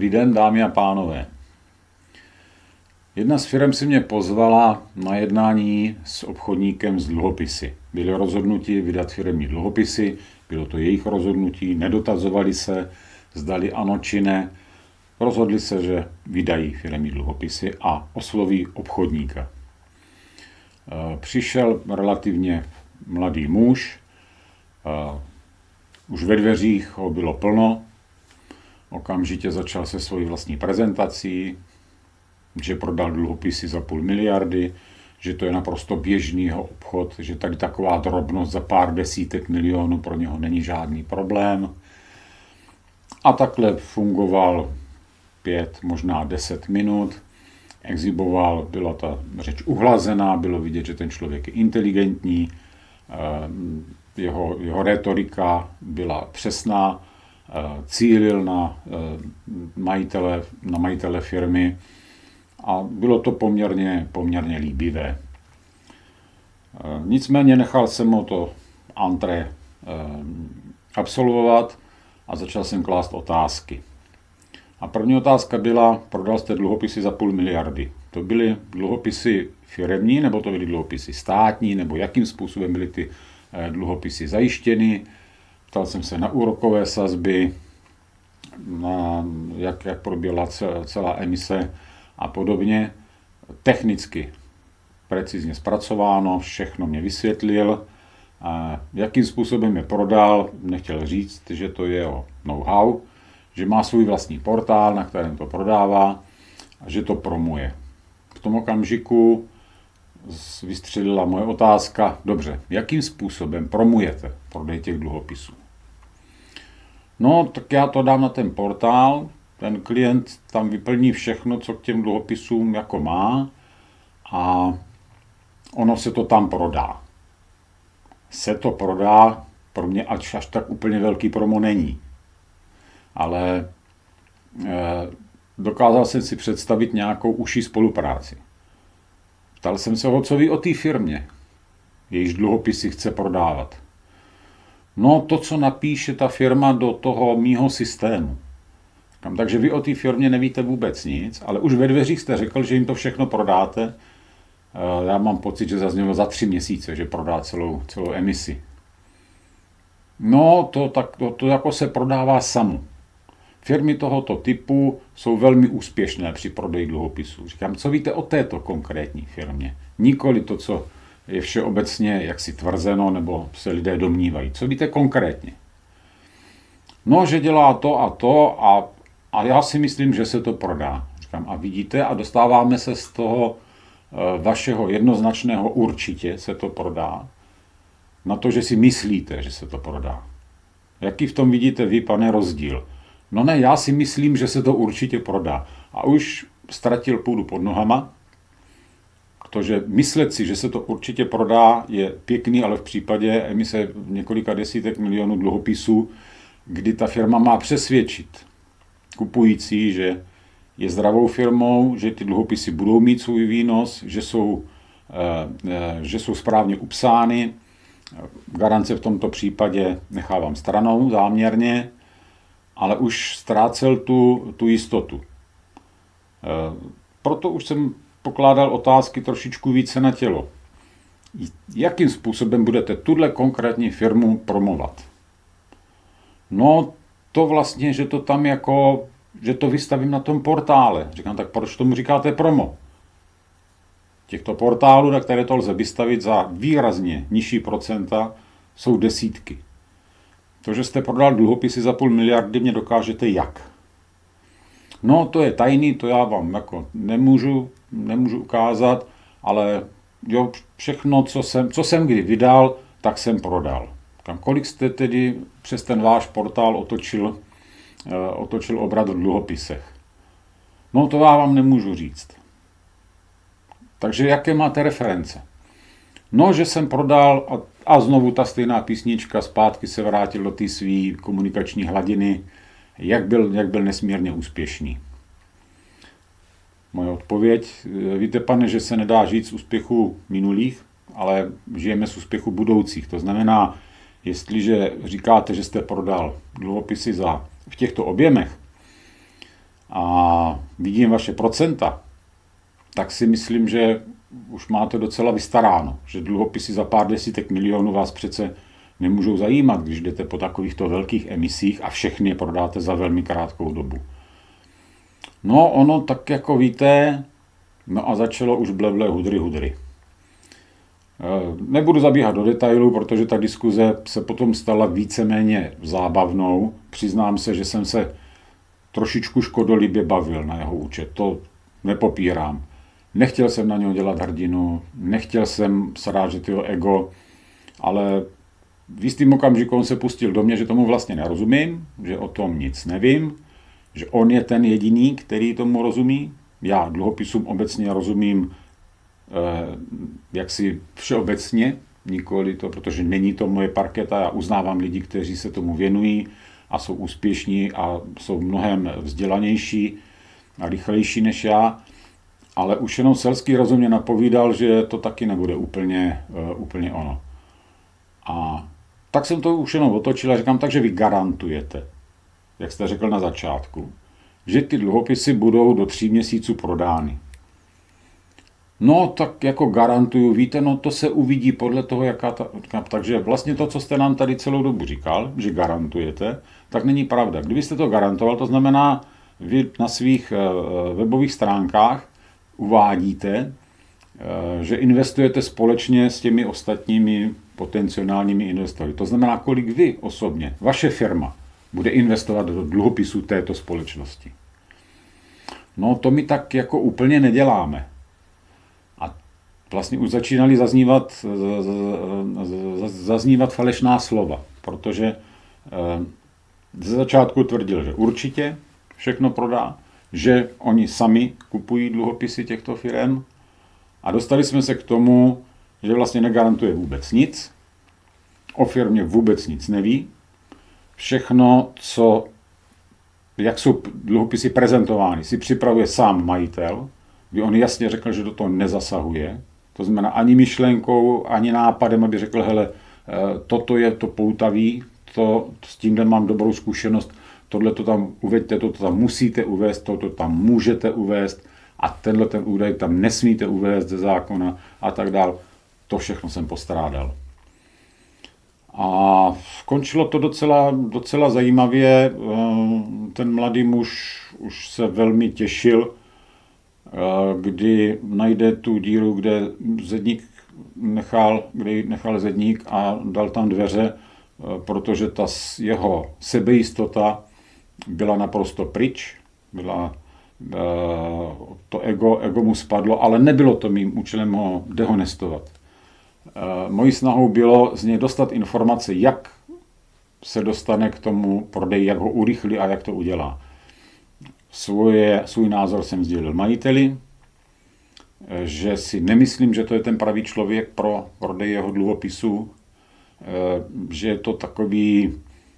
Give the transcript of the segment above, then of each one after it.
Dobrý den, dámy a pánové. Jedna z firm si mě pozvala na jednání s obchodníkem s dluhopisy. Byli rozhodnuti vydat firemní dluhopisy, bylo to jejich rozhodnutí, nedotazovali se, zdali ano či ne. Rozhodli se, že vydají firemní dluhopisy a osloví obchodníka. Přišel relativně mladý muž, už ve dveřích ho bylo plno, okamžitě začal se svojí vlastní prezentací, že prodal dluhopisy za 500 miliardy, že to je naprosto běžný obchod, že tady taková drobnost za pár desítek milionů pro něho není žádný problém. A takhle fungoval 5, možná 10 minut, exhiboval, byla ta řeč uhlazená, bylo vidět, že ten člověk je inteligentní, jeho retorika byla přesná, cílil na majitele firmy a bylo to poměrně líbivé. Nicméně nechal jsem mu to entrée absolvovat a začal jsem klást otázky. A první otázka byla, prodal jste dluhopisy za 500 miliardy. To byly dluhopisy firemní, nebo to byly dluhopisy státní, nebo jakým způsobem byly ty dluhopisy zajištěny. Ptal jsem se na úrokové sazby, na jak proběhla celá emise a podobně. Technicky precizně zpracováno, všechno mě vysvětlil. Jakým způsobem je prodal, nechtěl říct, že to je o know-how, že má svůj vlastní portál, na kterém to prodává a že to promuje. V tom okamžiku vystřelila moje otázka, dobře, jakým způsobem promujete prodej těch dluhopisů? No, tak já to dám na ten portál, ten klient tam vyplní všechno, co k těm dluhopisům jako má a ono se to tam prodá. Se to prodá, pro mě až tak úplně velký promo není. Ale dokázal jsem si představit nějakou užší spolupráci. Ptal jsem se ho, co ví o té firmě, jejíž dluhopisy chce prodávat. No to, co napíše ta firma do toho mýho systému. Takže vy o té firmě nevíte vůbec nic, ale už ve dveřích jste řekl, že jim to všechno prodáte. Já mám pocit, že zaznělo za 3 měsíce, že prodá celou emisi. No to jako se prodává samo. Firmy tohoto typu jsou velmi úspěšné při prodeji dluhopisů. Říkám, co víte o této konkrétní firmě? Nikoli to, co je všeobecně jaksi tvrzeno, nebo se lidé domnívají. Co víte konkrétně? No, že dělá to a to a já si myslím, že se to prodá. Říkám, a vidíte, a dostáváme se z toho vašeho jednoznačného určitě se to prodá, na to, že si myslíte, že se to prodá. Jaký v tom vidíte vy, pane, rozdíl? No ne, já si myslím, že se to určitě prodá. A už ztratil půdu pod nohama, protože myslet si, že se to určitě prodá, je pěkný, ale v případě emise několika desítek milionů dluhopisů, kdy ta firma má přesvědčit kupující, že je zdravou firmou, že ty dluhopisy budou mít svůj výnos, že jsou správně upsány. Garance v tomto případě nechávám stranou záměrně, ale už ztrácel tu jistotu. Proto už jsem pokládal otázky trošičku více na tělo. Jakým způsobem budete tuhle konkrétní firmu promovat? No, to vlastně, že to tam že to vystavím na tom portále. Říkám, tak proč tomu říkáte promo? Těchto portálů, na které to lze vystavit za výrazně nižší procenta, jsou desítky. To, že jste prodal dluhopisy za 500 miliardy, mě dokážete jak? No, to je tajný, to já vám jako nemůžu ukázat, ale jo, všechno, co jsem kdy vydal, tak jsem prodal. Kolik jste tedy přes ten váš portál otočil obrat v dluhopisech? No, to já vám nemůžu říct. Takže jaké máte reference? No, že jsem prodal a znovu ta stejná písnička, zpátky se vrátil do té své komunikační hladiny, jak byl nesmírně úspěšný. Moje odpověď, víte, pane, že se nedá žít z úspěchu minulých, ale žijeme z úspěchu budoucích. To znamená, jestliže říkáte, že jste prodal dluhopisy v těchto objemech a vidím vaše procenta, tak si myslím, že už máte docela vystaráno, že dluhopisy za pár desítek milionů vás přece nemůžou zajímat, když jdete po takovýchto velkých emisích a všechny je prodáte za velmi krátkou dobu. No ono tak jako víte, no a začalo už bleble hudry. Nebudu zabíhat do detailů, protože ta diskuze se potom stala víceméně zábavnou. Přiznám se, že jsem se trošičku škodolibě bavil na jeho účet, to nepopírám. Nechtěl jsem na něho dělat hrdinu, nechtěl jsem srážet jeho ego, ale v jistým okamžiku on se pustil do mě, že tomu vlastně nerozumím, že o tom nic nevím, že on je ten jediný, který tomu rozumí. Já dluhopisům obecně rozumím jaksi všeobecně, nikoli to, protože není to moje parketa, já uznávám lidi, kteří se tomu věnují a jsou úspěšní a jsou mnohem vzdělanější a rychlejší než já, ale už jenom selský rozum mě napovídal, že to taky nebude úplně ono. A tak jsem to už jenom otočil a říkám, takže vy garantujete, jak jste řekl na začátku, že ty dluhopisy budou do 3 měsíců prodány. No, tak jako garantuju, víte, no to se uvidí podle toho, takže vlastně to, co jste nám tady celou dobu říkal, že garantujete, tak není pravda. Kdybyste to garantoval, to znamená, vy na svých webových stránkách uvádíte, že investujete společně s těmi ostatními potenciálními investory. To znamená, kolik vy osobně, vaše firma, bude investovat do dluhopisů této společnosti. No, to my tak jako úplně neděláme. A vlastně už začínaly zaznívat falešná slova, protože ze začátku tvrdil, že určitě všechno prodá, že oni sami kupují dluhopisy těchto firem a dostali jsme se k tomu, že vlastně negarantuje vůbec nic, o firmě vůbec nic neví, všechno, jak jsou dluhopisy prezentovány, si připravuje sám majitel, kdy on jasně řekl, že do toho nezasahuje, to znamená ani myšlenkou, ani nápadem, aby řekl, hele, toto je to poutavý, s tímhle mám dobrou zkušenost, tohle to tam uveďte, toto tam musíte uvést, toto tam můžete uvést a tenhle ten údaj tam nesmíte uvést ze zákona a tak dál. To všechno jsem postrádal. A končilo to docela zajímavě. Ten mladý muž už se velmi těšil, kdy najde tu díru, kde nechal zedník a dal tam dveře, protože ta jeho sebejistota byla naprosto pryč, to ego mu spadlo, ale nebylo to mým účelem ho dehonestovat. Mojí snahou bylo z něj dostat informace, jak se dostane k tomu prodeji, jak ho urychlí a jak to udělá. Svůj názor jsem sdělil majiteli, že si nemyslím, že to je ten pravý člověk pro prodej jeho dluhopisů, že je to takový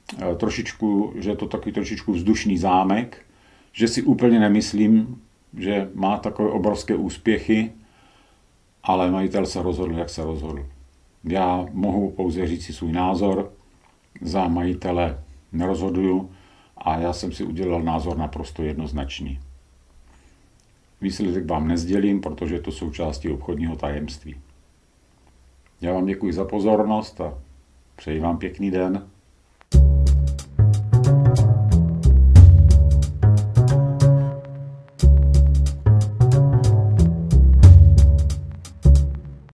trošičku vzdušný zámek, že si úplně nemyslím, že má takové obrovské úspěchy, ale majitel se rozhodl, jak se rozhodl. Já mohu pouze říct si svůj názor, za majitele nerozhoduju a já jsem si udělal názor naprosto jednoznačný. Výsledek vám nesdělím, protože je to součástí obchodního tajemství. Já vám děkuji za pozornost a přeji vám pěkný den.